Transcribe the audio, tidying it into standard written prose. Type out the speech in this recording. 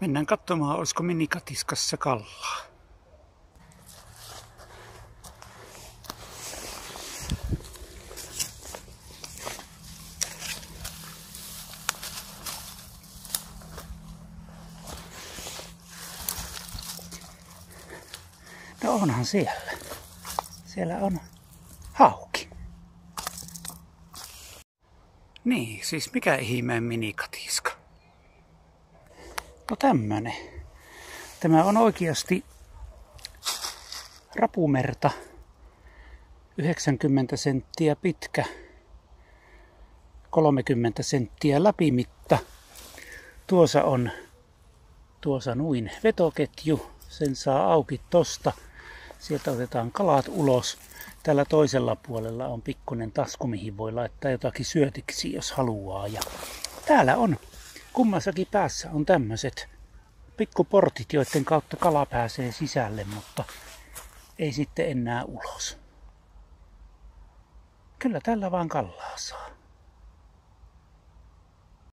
Mennään katsomaan, olisiko minikatiskassa kallaa. No onhan siellä. Siellä on hauki. Niin, siis mikä ihmeen minikatiska? No tämmönen. Tämä on oikeasti rapumerta. 90 senttiä pitkä. 30 senttiä läpimitta. Tuossa noin vetoketju. Sen saa auki tosta. Sieltä otetaan kalat ulos. Tällä toisella puolella on pikkuinen tasku, mihin voi laittaa jotakin syötiksi, jos haluaa. Ja täällä on, kummassakin päässä on tämmöiset pikkuportit, joiden kautta kala pääsee sisälle, mutta ei sitten enää ulos. Kyllä tällä vaan kalaa saa.